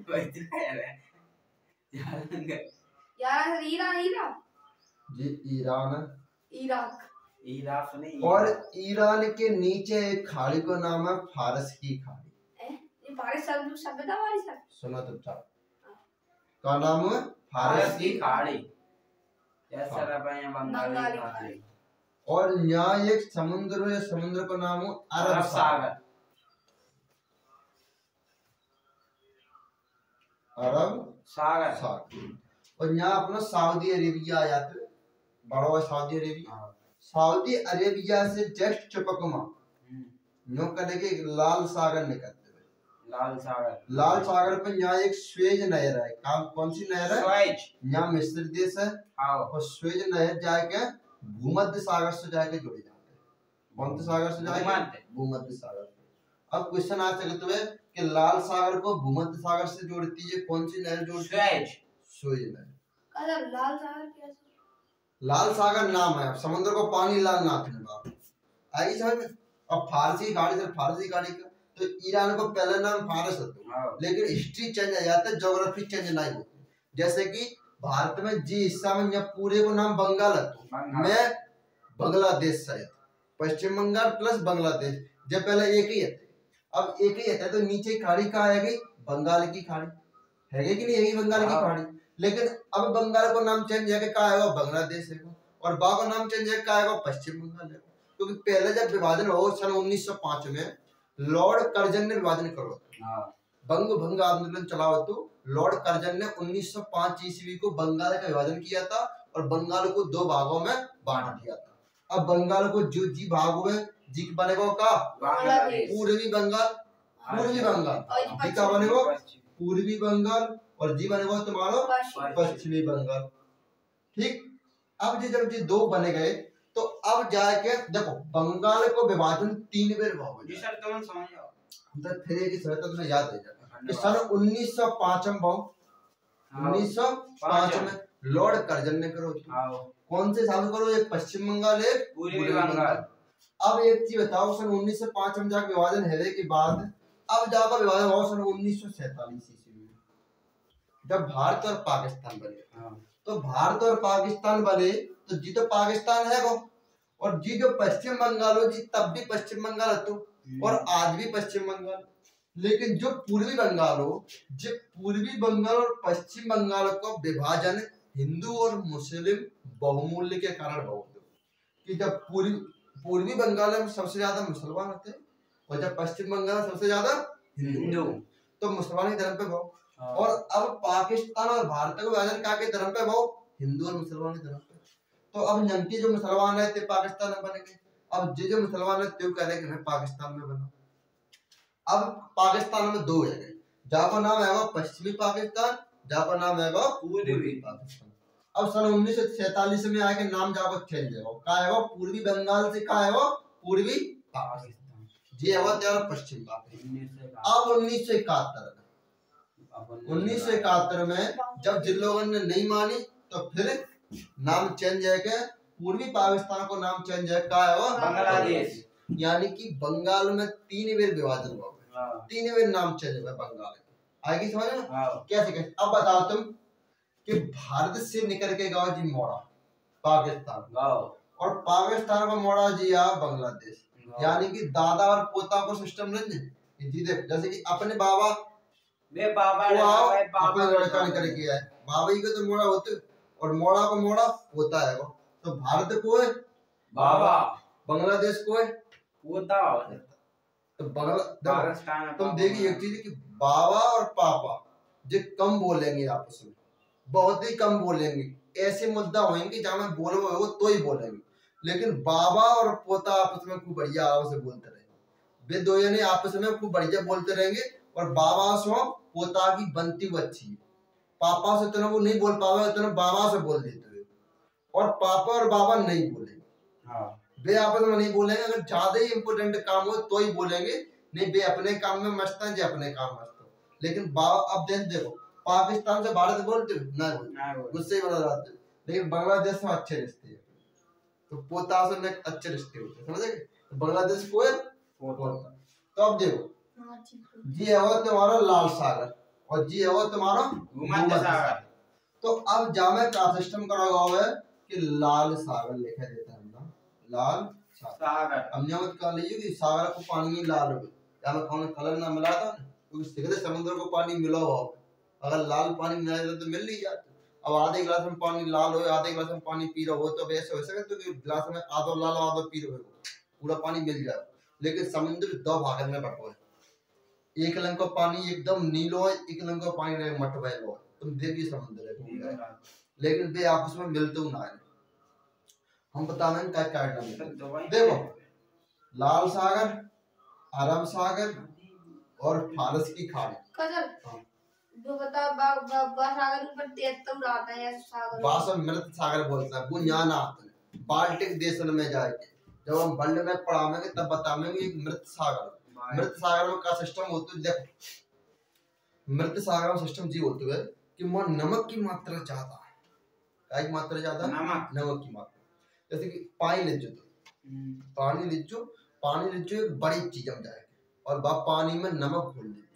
यार ईरान जी ईरान इराक नहीं और ईरान के नीचे एक खाड़ी को नाम है फारस की खाड़ी। ये फारस सभ्यता वाली सर सुनो चुपचाप का नाम है फारस की खाड़ी बंगाली खाड़ी। और यहाँ एक समुद्र है समुद्र का नाम है अरब सागर। अरब सागर। और यहाँ अपना सऊदी अरेबिया आ जाते हैं, बड़ा हुआ सऊदी अरेबिया। सऊदी अरेबिया से जस्ट चिपकमा यूं करेंगे लाल सागर निकलते हुए। लाल सागर पे यहाँ एक स्वेज नहर है। कौन सी नहर है? यहाँ मिस्र देश है और स्वेज नहर जाके भूमध्य सागर से जाके जुड़ जाते हैं। कौन से सागर से जाके? भूमध्य सागर। अब क्वेश्चन आ सकते हुए कि लाल सागर को भूमध्य सागर से जोड़ती है कौन सी नहर जोड़ती है? स्वेज नहर। लाल सागर कैसे? लाल सागर नाम है, समुद्र को पानी लाल नाथ ने बाप आई समझ में। अब फारसी गाड़ी का तो ईरान को पहले नाम फारस होता, लेकिन हिस्ट्री चेंज आ जाता है, ज्योग्राफी चेंज नहीं होती। जैसे कि भारत में जी हिस्सा में या पूरे को नाम बंगाल है, मैं बांग्लादेश शायद, पश्चिम बंगाल प्लस बांग्लादेश, जब पहले एक ही है, अब एक ही है तो नीचे खाड़ी कहाँ आएगी? बंगाल की खाड़ी है कि नहीं है? बंगाल की खाड़ी। लेकिन अब बंगाल को नाम चेंज है, कहाँ आएगा? बांग्लादेश है। और बा को नाम चेंज है, कहाँ आएगा? पश्चिम बंगाल है। क्योंकि पहले जब विभाजन हो सन 1905 में लॉर्ड कर्जन ने विभाजन करो, बंग भंग आंदोलन चलाओ, तो लॉर्ड कर्जन ने 1905 ईस्वी को बंगाल का विभाजन किया था और बंगाल को 2 भागों में बांट दिया था। अब बंगाल को जो जी भाग हुए जी बनेगा का पूर्वी बंगाल, जी का बनेगा पूर्वी बंगाल और जी बनेगा तुम्हारा पश्चिमी बंगाल। ठीक। अब जब ये 2 बने गए तो अब जाके देखो बंगाल को विभाजन 3 बार हुआ जी सर, तुम समझ जाओ तो फिर एक शर्त तुम्हें याद रह जाएगा कि सन 1905 में 1905 में लॉर्ड कर्जन ने करो, कौन से साल करो? एक पश्चिम बंगाल एक पूर्वी बंगाल। अब एक चीज बताओ, सन 1905 में जाकर विभाजन है के बाद अब जाकर विभाजन हुआ सन 1947 ईस्वी में, जब भारत और पाकिस्तान बने। तो भारत और पाकिस्तान बने तो जी तो पाकिस्तान है वो, और जी जो पश्चिम बंगाल हो जी तब भी पश्चिम बंगाल है तो, और आज भी पश्चिम बंगाल। लेकिन जो पूर्वी बंगाल हो, जो पूर्वी बंगाल और पश्चिम बंगाल को विभाजन हिंदू और मुस्लिम बहुमूल्य के कारण हुआ कि जब पूर्वी बंगाल में सबसे ज्यादा मुसलमान होते और जब पश्चिम बंगाल में सबसे ज्यादा हिंदू, तो मुसलमान के धर्म पे भाव। और अब पाकिस्तान और भारत को विभाजन का के धर्म पे भाव, हिंदू और मुसलमान के धर्म पे। तो अब नंकी जो मुसलमान है ते पाकिस्तान में बनेंगे, अब जो मुसलमान है ते कह रहे हैं कि मैं पाकिस्तान में बना। अब पाकिस्तान में 2 है, जहाँ का नाम है पश्चिमी पाकिस्तान, जहाँ का नाम है पूर्वी पाकिस्तान। अब सन 1947 में आके नाम जाको चेंज है, का है पूर्वी बंगाल से का है पूर्वी पाकिस्तान, जी है तेरा पश्चिम पाकिस्तान। अब 1971 में जब जिन लोगों ने नहीं मानी तो फिर नाम चेंज है के पूर्वी पाकिस्तान को नाम चेंज है का है बांग्लादेश। यानी कि बंगाल में 3 बार विभाजन हुआ, 3 बार नाम चेंज हुआ बंगाल के। आएगी समझ में? कैसे? अब बताओ तुम कि भारत से निकल के गाँव जी मोड़ा पाकिस्तान, और पाकिस्तान का मोड़ा जी बांग्लादेश। यानी कि दादा और पोता को सिस्टम नहीं जी। देख जैसे कि अपने बाबा अपने लड़का निकल के आए, बाबा ही को तो मोड़ा होते और मोड़ा को मोड़ा होता है वो। तो भारत को है बाबा, बांग्लादेश को है पोता। तो बांग्लादेश तुम देखिए एक चीज कि बाबा और पापा जो कम बोलेंगे आपस में, बहुत ही कम बोलेंगे। ऐसे मुद्दा होंगे जहाँ में बोलो वो तो ही बोलेंगे, लेकिन बाबा और पोता आपस में खूब बढ़िया आपस में बोलते रहेंगे। वे 2 जने आपस में खूब बढ़िया बोलते रहेंगे और बाबा से पोता की बनती वो अच्छी है। पापा से तो वो नहीं बोल पावे तो बाबा से बोल देते हुए, और पापा और बाबा नहीं बोलेंगे। वे आपस में नहीं बोलेंगे, अगर ज्यादा ही इम्पोर्टेंट काम हो तो ही बोलेंगे, नहीं वे अपने काम में मस्त है, जो अपने काम मस्त हो। लेकिन बाबा अब देखो पाकिस्तान से भारत बोलते ना गुस्से ही बना जाते, लेकिन बांग्लादेश में अच्छे रिश्ते हैं, तो पोता से अच्छे रिश्ते होते, समझे? तो बांग्लादेश को है पोता। तो अब देखो जी है वो तुम्हारा लाल सागर और जी है वो तुम्हारा भूमध्य सागर। तो अब जामे का सिस्टम करा हुआ है कि लाल सागर लिखा देता है हम लाल सागर। हमने मत कहा लीजिए कि सागर को पानी में लाल हो गया, या कौन कलर ना मिला था क्योंकि सीधे समुद्र को पानी मिला हुआ, अगर लाल पानी मिला जाता तो मिल नहीं जाता। अब आधे गिलास में पानी लाल हो, आधे गिलास में पानी पी रहा हो, तो वैसे हो सके तो गिलास में आधा लाल आधा पी रहे हो, पूरा पानी मिल जाए। लेकिन समुद्र 2 भाग में बंटा है, एक लंग का पानी एकदम नीलो है, एक लंग का पानी रहे मटमैलो है, तुम देखिए समुद्र है, लेकिन वे आपस में मिलते ना है। हम बताने क्या क्या देखो, लाल सागर, अरब सागर और फारस की खाड़ी। जो बता सागर ऊपर तेज आता है सागर, बासव मृत सागर बोलता है, वो यहाँ ना आता है। बाल्टिक देशन में जाके जब हम वर्ल्ड में पढ़ाएंगे तब बताएंगे एक मृत सागर। मृत सागर में का सिस्टम होता है, देखो मृत सागर में सिस्टम जी होता है कि वहाँ नमक की मात्रा ज्यादा है। क्या की मात्रा ज्यादा? नमक की मात्रा। जैसे कि पानी ले जो, पानी ले जो एक बड़ी चीज हम जाएगी और वह पानी में नमक घोल दे,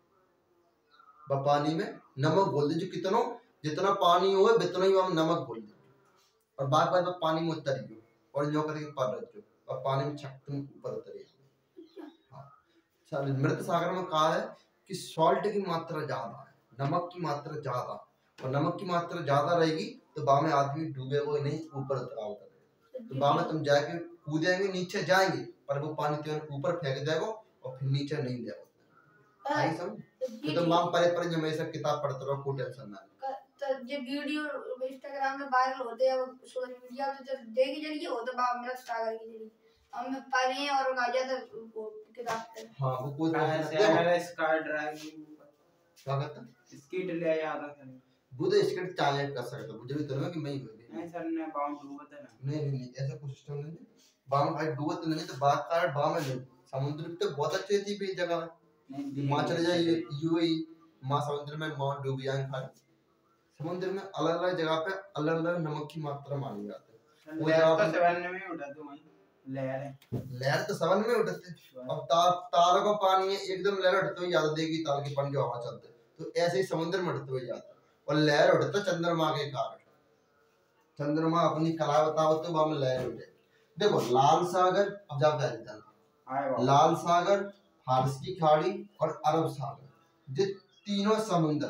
पानी में नमक घोल दीजिए, कितना जितना पानी हो उतना ही हम नमक घोल दीजिए और बार बार पानी में उतरिए और जो करके पर रखिए और पानी में छक्कन ऊपर उतरिए। हाँ, मृत सागर में कहा है कि सॉल्ट की मात्रा ज्यादा है, नमक की मात्रा ज्यादा, और नमक की मात्रा ज्यादा रहेगी तो बा में आदमी डूबेगा नहीं, ऊपर उतराव करेगा। तो बा में तुम जाके कूदेंगे, नीचे जाएंगे पर वो पानी तुम्हें ऊपर फेंक देगा और फिर नीचे नहीं देगा। आई समझ? तो मां परे जो मैं सब किताब पढ़ते रहो, कोई टेंशन ना। तो जो वीडियो इंस्टाग्राम में वायरल होते हैं, वो सोशल मीडिया पे जो देखी जाएगी वो तो मृत सागर की जरिए हम पढ़े और गाजा तो किताब पे। हां वो कोई है स्काई ड्राइविंग क्या करता, स्कीट ले आता था, बुध स्किट चाहे कर सकता, मुझे भी तो ना कि मैं ही नहीं सर ने बाउंड डूबा था ना, नहीं ऐसा कुछ सिस्टम नहीं है। बाम भाई डूबा तो नहीं, तो बाग का बाम में समुद्र पे तो बहुत अच्छी थी भी जगह, मां चले जाए यूएई, मां समुद्र में मां डूब जाए खाली। समुद्र में अलग अलग जगह पे अलग अलग नमक की मात्रा मानी जाती है। वो जगह तो सेवन में उठा तो वही लहर तो सेवन में उठते। अब तारों का पानी है एकदम लहर उठते हुए याद देगी, ताल के पानी जो हवा चलते तो ऐसे ही समुद्र में उठते हुए जाता, और लहर उठता चंद्रमा के कारण। चंद्रमा अपनी कला बताओ तो वहां में लहर उठे। देखो लाल सागर, अब जा लाल सागर, फारस की खाड़ी और अरब सागर, ये तीनों समुद्र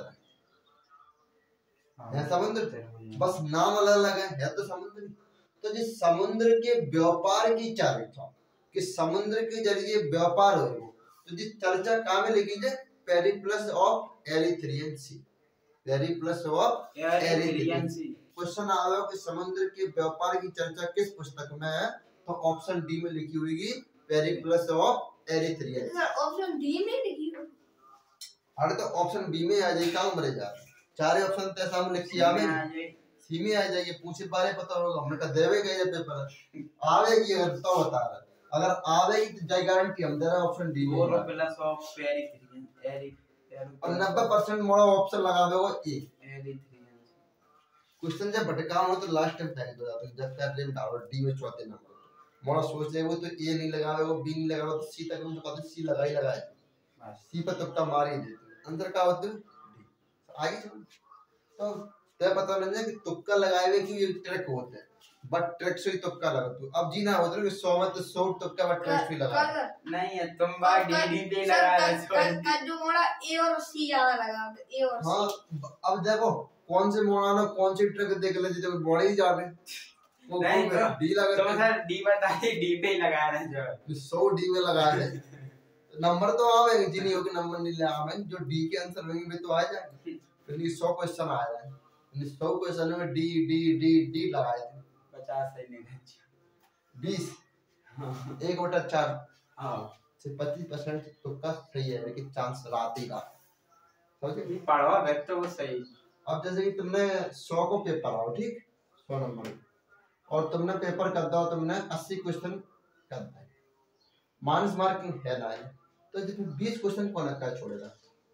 है समुद्र थे, बस नाम अलग अलग है तो समुद्र। तो जिस समुद्र के व्यापार की चर्चा, कि समुद्र के जरिए व्यापार हो, तो जिस चर्चा कहाँ में लिखी जाए, Periplus of Erythraean Sea, Periplus of Erythraean Sea. Question आ रहा है कि समुद्र के व्यापार की चर्चा किस पुस्तक में है, तो ऑप्शन डी में लिखी हुई Periplus of Erythraean. Option D में लिखी हुई, अरे तो ऑप्शन बी में आ जाए, क्या मरे जा चारे ऑप्शन ते सामने लिखी आवे सी में आ जाएगी, पूछे बारे पता होगा, हमने कहा देवे गए पेपर आवेगी, अगर तो बता रहा, अगर आवेगी तो जय गारंटी हम दे रहे हैं ऑप्शन डी में। प्लस ऑफ पेरिथ्रियन और 90% मोड़ा ऑप्शन लगा दो ए क्वेश्चन जब भटका हो तो लास्ट टाइम फेंक दो जाते, जब कर ले डालो डी में चौथे नंबर मोड़ा सोच ले वो तो ए नहीं लगा वो बी नहीं लगा तो सी तक हम तो कहते सी लगा ही लगाए, सी पर तुक्का मार ही देते, अंदर का होता है आगे चलो। तो तय पता नहीं है कि तुक्का लगाए हुए कि ये ट्रैक होते हैं, बट ट्रैक से ही तुक्का लगा तू अब जी ना होता है कि 100 में तो 100 तुक्का बट ट्रैक से लगा नहीं है, तुम बार डी पे लगा रहे हो जो मोड़ा ए और सी ज्यादा लगा ए और सी। हां अब देखो कौन से मोड़ा ना कौन सी ट्रैक देख ले तो बड़े ही जा रहे वो नहीं तो डी लगा तो सर डी बताइए डी पे ही लगा रहे हैं, जो 100 डी में लगा रहे नंबर तो आवेंगे जी, नहीं होगी नंबर नहीं ले आवेंगे, जो डी के आंसर होंगे तो आ जाएंगे। फिर 100 क्वेश्चन आ रहा है, 100 क्वेश्चन में डी डी डी डी लगाए थे, 50 सही नहीं 20 1/4 हां से 25% तुक्का सही है, लेकिन चांस राती का समझे पढ़वा व्यक्त तो वो सही। अब जैसे कि तुमने 100 को पेपर आओ ठीक 100 नंबर और तुमने पेपर कर दो, तुमने 80 क्वेश्चन कर दिए, माइनस मार्किंग है ना है, तो जिसमें 20 क्वेश्चन कौन का छोड़ेगा,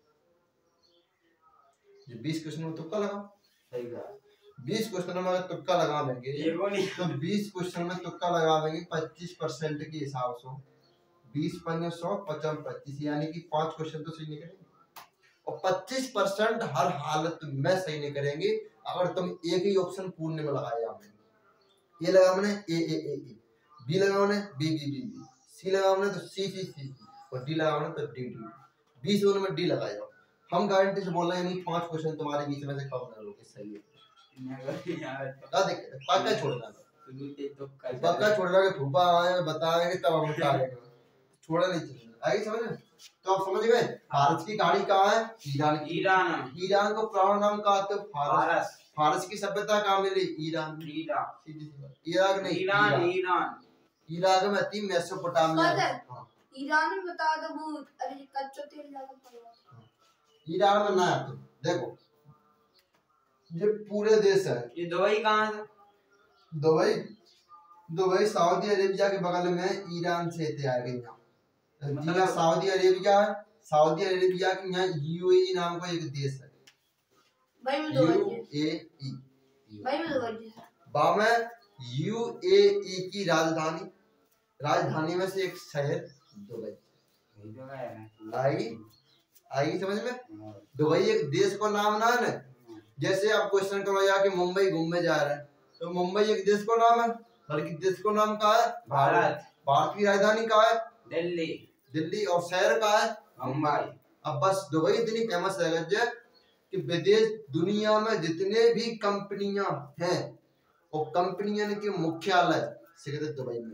ये 20 क्वेश्चन में तुक्का लगा सही कहा, 20 क्वेश्चन में अगर तुक्का लगा देंगे तो 20 क्वेश्चन में तुक्का लगा देंगे 25% के हिसाब से, 20 पन्ने 100 50 25 यानी कि 5 क्वेश्चन तो सही निकलेंगे, और 25% हर हालत में सही नहीं करेंगे अगर तुम एक ही ऑप्शन पूर्ण में लगाए आपने, ये लगा मैंने ए बी लगा मैंने बी सी लगा मैंने तो सी और डी लगा मैंने तो डी 20 जोन में डी लगाए जाओ। हम गारंटी से बोल रहे हैं नहीं 5 क्वेश्चन तुम्हारे बीच में से कम कर लोगे सही है क्या देख पक्का छोड़ना तो पक्का छोड़ना के फूफा आए बताएंगे तब हम उतारेंगे, छोड़ा नहीं चाहिए आगे समझ में। तो आप समझ गए फारस की गाड़ी कहाँ है? ईरान की। ईरान। ईरान को पुराना नाम कहा तो फारस। फारस की सभ्यता कहाँ मिली? ईरान। इराक नहीं, ईरान। इराक में थी मेसोपोटामिया। ईरान में बता दो वो अरे कच्चा तेल ज्यादा पड़ेगा। ईरान में ना तो देखो ये पूरे देश है। ये दुबई कहाँ है? दुबई सऊदी अरेबिया के बगल में ईरान से थे आए गए मतलब सऊदी अरेबिया है। सऊदी अरेबिया के यहाँ यूएई नाम का एक देश है। यूएई की राजधानी में से एक शहर दुबई आई समझ में। दुबई एक देश को नाम ना है। जैसे आप क्वेश्चन करो या कि मुंबई घूमने जा रहे हैं तो मुंबई एक देश को नाम है, बल्कि देश को नाम कहा है भारत। भारत की राजधानी कहा है? दिल्ली। और शहर कहा है? मुंबई। अब बस दुबई इतनी फेमस है कि विदेश दुनिया में जितने भी कंपनियां हैं वो कंपनियों के मुख्यालय सिर्फ दुबई में।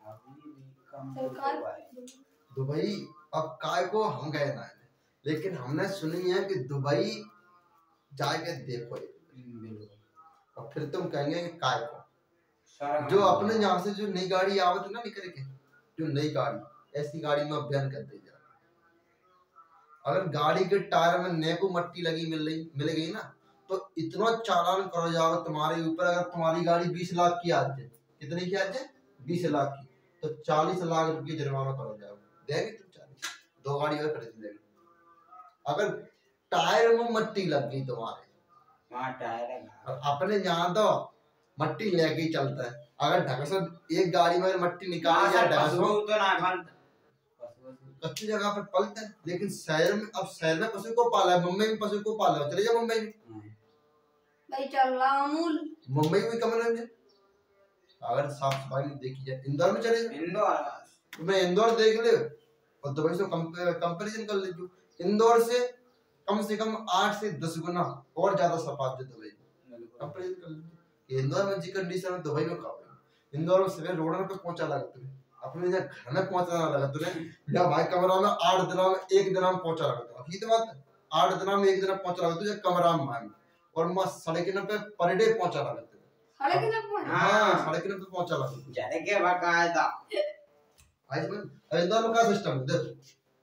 दुबई अब काय को हम गए ना, लेकिन हमने सुनी है कि दुबई जाके देखो और फिर तुम कहेंगे कि काय को। जो अपने यहाँ से जो नई गाड़ी आवत ना निकल के, जो नई गाड़ी ऐसी गाड़ी में अभियान कर दे जा। अगर गाड़ी के टायर में नेको मट्टी लगी मिल गई ना तो इतना चालान करो जाओ तुम्हारे ऊपर। अगर तुम्हारी गाड़ी 20 लाख की आज है, कितनी की आज है? 20 लाख की, तो 40 लाख रुपये जुर्माना करो जाओ। देंगे तुम 40? 2 गाड़ी और खरीद लेंगे। अगर टायर में मट्टी लग गई तुम्हारे वहाँ टायर है अपने यहाँ तो मट्टी लेके चलता है। अगर ढंग से एक गाड़ी में मट्टी निकाली या ढंग से अच्छी जगह पर पलते हैं, लेकिन शहर में अब शहर में पशु को पाला है। मुंबई में पशु को पाला है, चले जाओ मुंबई में भाई चल रहा अमूल। मुंबई में कम रहेंगे अगर साफ सफाई देखी जाए। इंदौर में चले जाओ, मैं इंदौर देख ले और दुबई से कंपैरिजन कर लीजिए। इंदौर से कम 8 से 10 गुना और ज्यादा सफाई है दुबई में। कंपैरिजन कर लीजिए। इंदौर में जी कंडीशन है दुबई में कहाँ? इंदौर में सवेरे रोड पे पहुंचा लगता है, अपने घर में पहुंचाना लगा तुझे या भाई कमरा में 8 दिन में 1 दिन में पहुंचा लगा। ठीक है बात, 8 दिन में 1 दिन पहुंचा लगा तुझे कमरा में भाई, और मैं सड़क पे पर डे पहुंचा लगा तुझे। हाँ सड़क पे पहुंचा लगा जाने के बाकायदा। आज में इंदौर में क्या सिस्टम है देखो।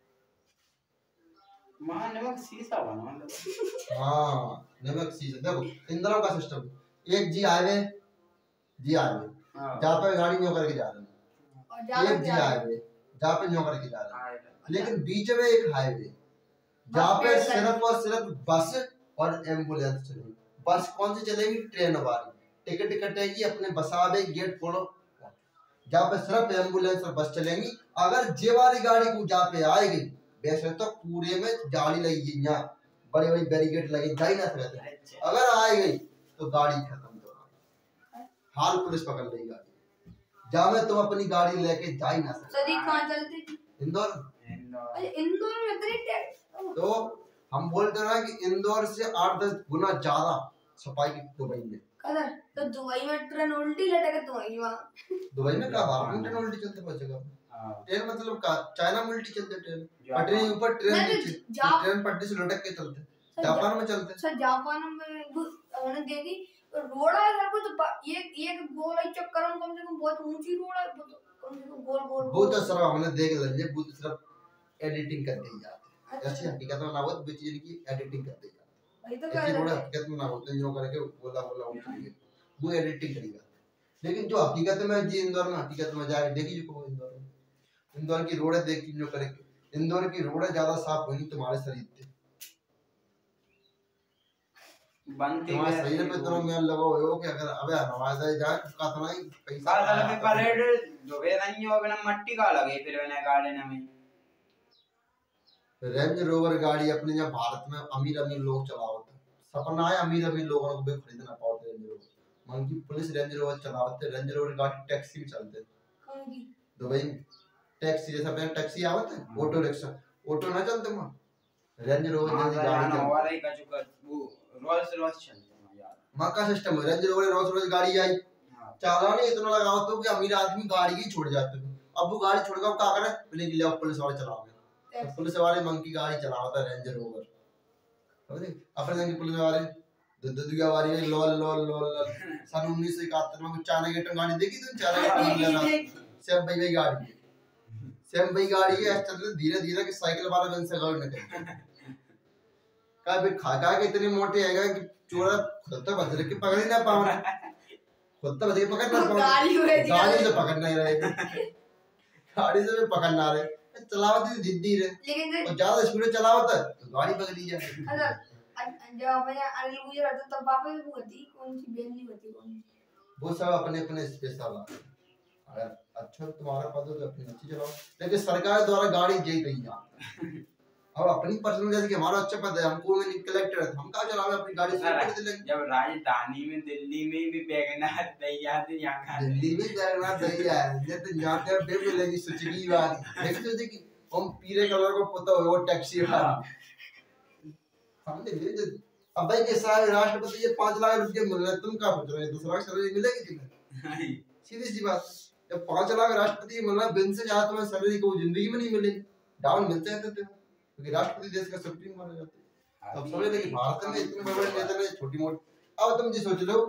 मां नमक शीशा बना दो। हाँ नमक शीशा देखो इंदौर का सिस्टम। एक जी हाईवे जहाँ पे गाड़ी न्यू करके जा रहे हैं, एक जी हाईवे जहाँ पे न्यू करके जा रहे हैं, लेकिन बीच में एक हाईवे जहाँ पे सिर्फ और सिर्फ बस और एम्बुलेंस चलेगी। बस कौन सी चलेगी? ट्रेन वाली। टिकट कटेगी, अपने बसावे गेट खोलो, जहाँ पे सिर्फ एम्बुलेंस और बस चलेंगी। अगर जे वाली गाड़ी को जहाँ पे आएगी वैसे तो पूरे में जाली लगी यहाँ बड़े बड़े बैरिकेड लगे जा ही ना सकते। अगर आ गई तो गाड़ी खत्म, हाल पुलिस पकड़ लेगी गाड़ी। जहाँ में तुम अपनी गाड़ी लेके जा ही ना सकते। कहाँ चलती थी? इंदौर में इतनी तो हम बोलते रहे कि इंदौर से 8-10 गुना ज्यादा सफाई की दुबई में। तो दुबई में ट्रेन उल्टी लटके दुबई में क्या बात है? ट्रेन उल्टी चलते बहुत जगह। ट्रेन मतलब का चाइना में उल्टी चलते ट्रेन, पटरी ऊपर ट्रेन पटरी से लटक के चलते। जापान में चलते। सर जापान में हमने देखी रोड है सर, तो एक गोल चक्कर में कम से कम बहुत ऊंची रोड है, कम से कम गोल वो तो सर हमने देख लिया, वो तो सिर्फ एडिटिंग कर दी जाती है। ऐसी हकीकत में ना हो तो चीज की एडिटिंग कर दी जाती है। वही तो ऐसी रोड हकीकत में ना होते जो करके बोला उल्टी है, वो एडिटिंग करी जाती है। लेकिन जो हकीकत में जी इंदौर में हकीकत में जाके देखी जो इंदौर की रोड है देखी जो करेंगे। इंदौर की रोड ज्यादा साफ होगी तुम्हारे शरीर से। तुम्हारे शरीर पे तो मैं लगा हो कि अगर अबे हवा से जाए का तो नहीं पैसा साल में परेड दोबे नहीं हो बिना मट्टी का लगे फिर मैंने गार्डन में। रेंज रोवर गाड़ी अपने यहाँ भारत में अमीर लोग चलावते। सपना है अमीर लोगों को भी खरीदना पाते रेंज रोवर। मन की पुलिस रेंज रोवर चलावते। रेंज रोवर गाड़ी टैक्सी में चलते दुबई में। टैक्सी जैसा पहले टैक्सी आवत है, ऑटो रिक्शा, ऑटो ना चलते वहाँ रेंज रोवर जैसी गाड़ी हमारा ही का चुका वो रोल्स रॉयस चलते हैं यार। मां का सिस्टम है। रेंज रोवर रोल्स रॉयस गाड़ी आई चालान ही इतना लगाओ तो कि अमीर आदमी गाड़ी ही छोड़ जाते हैं। अब वो गाड़ी छोड़ कर क्या करे, पुलिस ले पुलिस वाले चलाओगे तो पुलिस वाले मंकी गाड़ी चलाता है रेंजर रोवर, समझे? अपने संग पुलिस वाले दुदिया वाली में लोल लोल लोल सन 1971 में चाइना गेट गाड़ी देखी तुम? चाइना सेम भाई गाड़ी है, सेम भाई गाड़ी है। चल धीरे धीरे कि साइकिल वाला बन से गाड़ी निकल का भी खाका के इतने मोटे हैगा कि चोरा खुद तो बच के पकड़ ही ना पाओ, खुद तो बच के पकड़ ना पाओ, गाड़ी से पकड़ नहीं रहे, गाड़ी से भी पकड़ ना रहे, चलावत जिद्दी रहे, लेकिन और ज्यादा स्पीड चलावत है तो गाड़ी पकड़ ली जाए। जब अपने अनिल गुजर रहता तब वापस वो होती कौन सी बेल नहीं होती कौन सी, वो सब अपने अपने स्पेशल है। अगर अच्छा तुम्हारा पद हो तो अपनी अच्छी चलाओ, लेकिन सरकार द्वारा गाड़ी दे गई है। अब अपनी पर्सनल जैसे कि हमारा अच्छा पद है, हमको में कलेक्टर है, हम कहाँ चलावे अपनी गाड़ी से कर देंगे। जब राजधानी में दिल्ली में भी वैगनआर तैयार थे, यहाँ दिल्ली में वैगनआर तैयार है, जब यहाँ पे बे मिलेगी सुजुकी वाली, लेकिन सोचे कि हम पीले कलर को पता हो वो टैक्सी वाली हमने ले। अब भाई के साथ राष्ट्रपति ये 5 लाख रुपए मिल रहे, तुम क्या पूछ रहे हो? 2 लाख सैलरी मिलेगी तुम्हें? सीधी सी बात, जब 5 लाख राष्ट्रपति मिल रहा, बिन से ज्यादा तुम्हें सैलरी को जिंदगी में नहीं मिलेगी, डाउन मिलते रहते थे, क्योंकि राष्ट्रपति देश का सुप्रीम माना जाता है। अब समझ लें कि भारत में इतने बड़े नेता ने छोटी मोटी। अब तुम जी सोच लो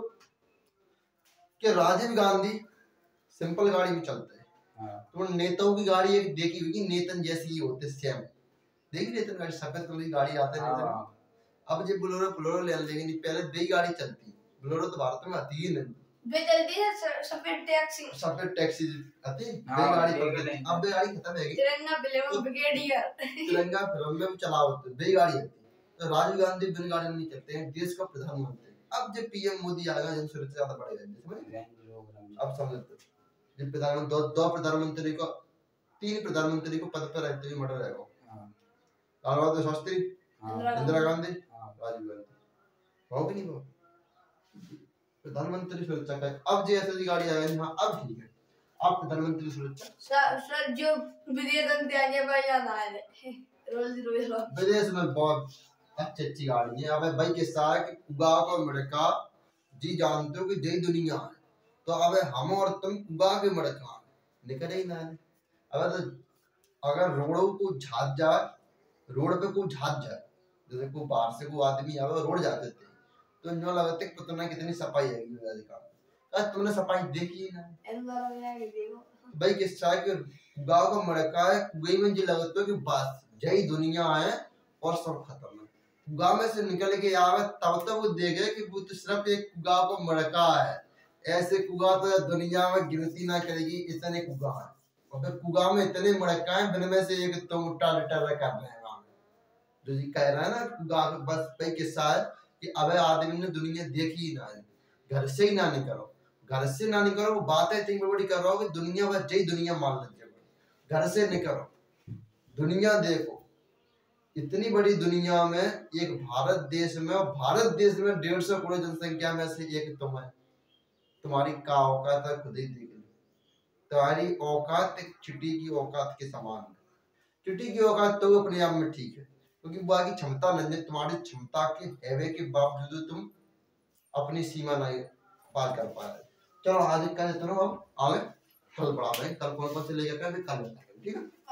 कि राजीव गांधी सिंपल गाड़ी में चलते हैं, तो नेताओं की गाड़ी एक देखी होगी, नेतन जैसी ही होते सेम, देखी नेतन गाड़ी सफेद कलर की गाड़ी आते हैं। अब जब बोलोरो ले लेंगे, पहले दे गाड़ी चलती, बोलोरो तो भारत में आती ही नहीं, वे जल्दी है सफेद टैक्सी आती दे गाड़ी पकड़ते। अब दे गाड़ी खत्म है, तिरंगा बिलेवा ब्रिगेडियर तिरंगा फिल्म में चलाओ दे गाड़ी आती, तो राजीव गांधी बिन गाड़ी नहीं चलते हैं, देश का प्रधानमंत्री। अब जब पीएम मोदी आ गया, जन सुरक्षा ज्यादा बढ़ेगा, समझ? अब समझ जब प्रधानमंत्री दो प्रधानमंत्री को 3 प्रधानमंत्री को पद पर रहते हुए मर्डर रहेगा, लाल बहादुर शास्त्री, इंदिरा गांधी, राजीव गांधी, हो भी नहीं वो प्रधानमंत्री सुरक्षा का। अब जैसे की गाड़ी आ गई, हाँ अब ठीक है, आप प्रधानमंत्री सुरक्षा। सर जो विदेश त्यागे भाई याद आए रोल्स रॉयस विदेश में बहुत अच्छी गाड़ी है। अब भाई के साथ कुगा को मड़का जी जानते हो कि जय दुनिया है, तो अब हम और तुम कुगा के मड़का निकले ही ना। अब तो अगर रोडों को झाद जाए, रोड पे को झाद जाए, जैसे को बाहर से को आदमी आवे रोड जाते थे, तो नो लगते कितना कितनी सफाई है आज तुमने सफाई देखी ना भाई। किस तरह के गांव का मड़का है, कुएं में जी लगता है कि बस जय दुनिया है और सब खत्म है। गांव में से निकल के आवे तब तक वो देखे कि वो तो सिर्फ एक गांव का मड़का है, ऐसे कुगा तो दुनिया में गिनती ना करेगी, इतने कुगा है। और फिर कुगा में इतने मड़का है, बिन में से एक तुम उल्टा कर रहे हैं वहां जो जी कह रहा है ना कुगा। बस भाई किस्सा है कि अब आदमी ने दुनिया देखी ही ना है, घर से ही ना निकलो, घर से ना निकलो। वो बातें इतनी बड़ी कर रहा हो कि दुनिया बस जय दुनिया मान लीजिए, घर से निकलो, दुनिया देखो। इतनी बड़ी दुनिया में एक भारत देश में, और भारत देश में 150 करोड़ जनसंख्या में से एक तुम है, तुम्हारी का औकात है खुद ही देख लो। तुम्हारी औकात एक चिट्टी की औकात के समान है। चिट्टी की औकात तो अपने आप में ठीक है, क्योंकि बाकी क्षमता नहीं, तुम्हारी क्षमता के हैवे के बावजूद तुम अपनी सीमा नहीं पार कर पा रहे। चलो आज का हम आगे कल बढ़ा रहे, कल कौन कौन से लेकर कल, ठीक है।